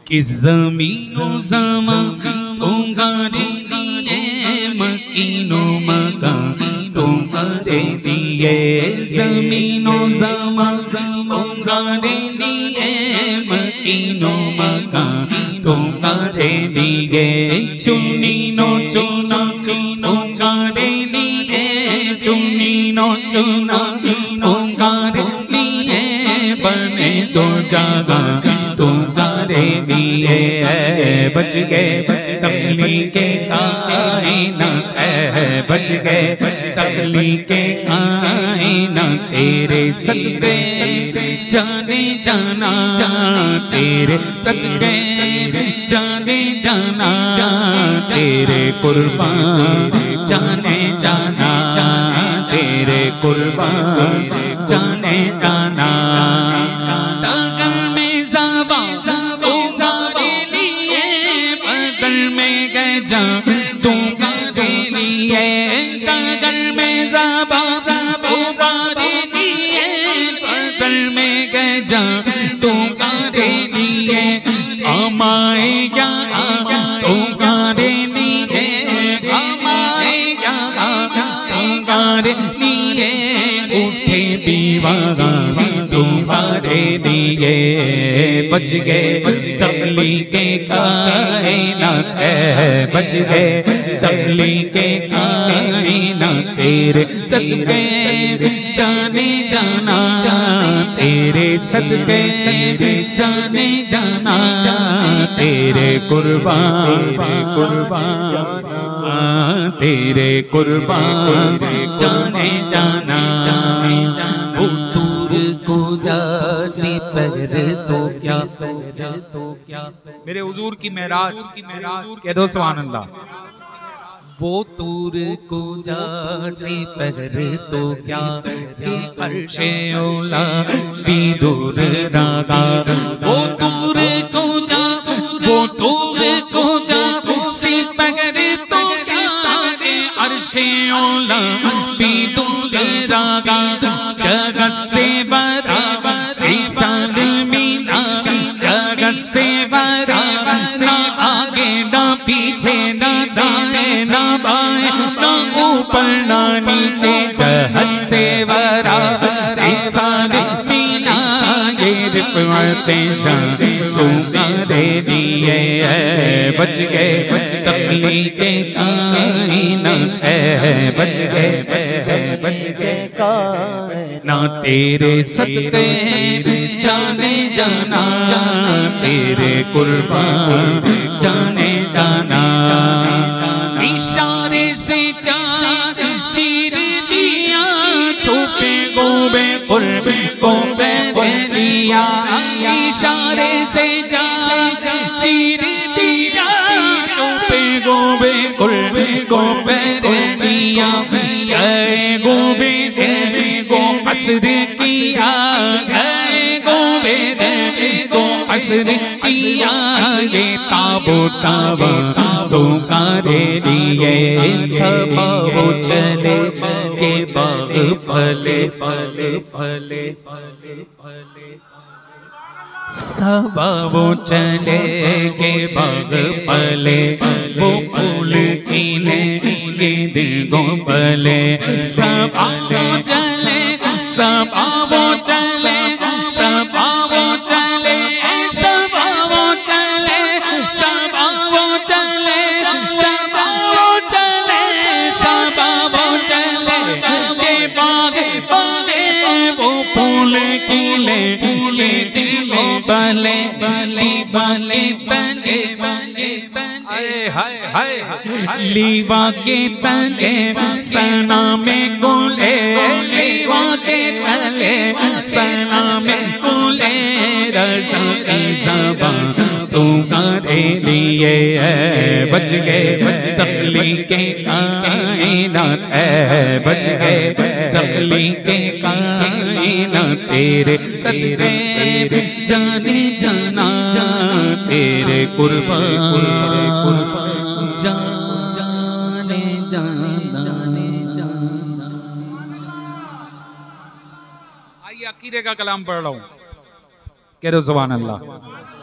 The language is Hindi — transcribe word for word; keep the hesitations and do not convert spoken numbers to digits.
कि ज़मीनो ज़मा तुम्हारे लिए, मकीनो मकान तुम्हारे लिए, ज़मीनो ज़मा तुम्हारे लिए, मकीनो मकान तुम्हारे लिए, चुनी नो चुना तुम्हारे लिए, चुनी नो चुना तुम्हारे लिए, बने दो जगह तुम्हारे लिए, बच गए तकलीके कायनात है, बच गए तकलीके कायनात, तेरे सदके जाने जाना, तेरे सदके जाने जाना, तेरे कुर्बान जाने जाना, तेरे कुर्बान जाने जाना। दागन में ज़बा तुम्हारे लिए, बदल में गजा तुम्हारे लिए, दागन में ज़बा तुम्हारे लिए, बदल में गजा तुम्हारे लिए, हमारे यहाँ तुम्हारे लिए, हमारे यहाँ तुम्हारे लिए, उठे दीवाना तुम्हारे लिए, बच गए तकलीके कायनात है, बच गए तकलीके कायनात, तेरे सदके जाने जाना, तेरे सदके जाने जाना, तेरे कुर्बान कुर्बान तेरे कुर्बान जाने जाना। वो दूर को जासी पर तो क्या, मेरे हुजूर की मेराज कह दो सुभान अल्लाह। वो दूर को जासी पर तो क्या, कि अर्शे औला भी दूर रागा, वो दूर को जा, वो दूर को जा सी पर तो क्या, अर्शे औला भी दूर रागा, जगत से बड़ा इंसान मीना, जगत से बड़ा ना आगे ना पीछे ना दाएं ना बाएं ना ऊपर ना नीचे, जगत से बड़ा इंसान मीना, ये रिफ़अते शान तुम्हारे लिए, बच गए तकलीके कायनात है, बच गए बच गए ना, तेरे सदके जाने जाना, तेरे कुर्बान जाने जाना। इशारे से चाँद चीर दिया, छुपे गोबे कुर्ब को बैठे लिया, इशारे से चाँद चीर दिया, छुपे गोबे कुर्ब को बैठे लिया, गए गोबे को असर किया, गए गोबे को असर किया, ये ताबो ताबा तुम्हारे लिए, सब वो चले के बाग फले फले फले फले, सब वो चले के बाग फले, वो फूल खिले के दिल को पले, सब वो चले सब वो चले सब वो चले सब वो चले सब वो चले सब वो चले सब वो चले के बाग फले, वो फूल खिले फूले दिल को बले बले बले बले बले बले, हाय हाय लीवा के तले सना में गोले, लीवा के तले सना में गोले, रज़ा की ज़बान तुम्हारे लिए, बच गए तकलीके कायनात है, बच गए तकलीके कायनात, तेरे सदके जाने जाना, तेरे कुर्बान जाने जाना। आइए अकीदे का कलाम पढ़ रहा हूँ, कह दो सुभान अल्लाह।